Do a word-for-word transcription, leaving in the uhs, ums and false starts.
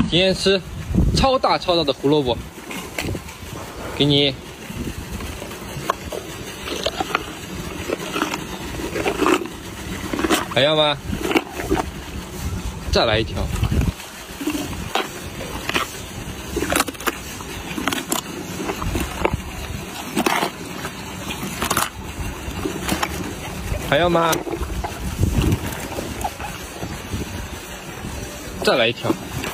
今天吃超大超大的胡萝卜，给你。还要吗？再来一条。还要吗？再来一条。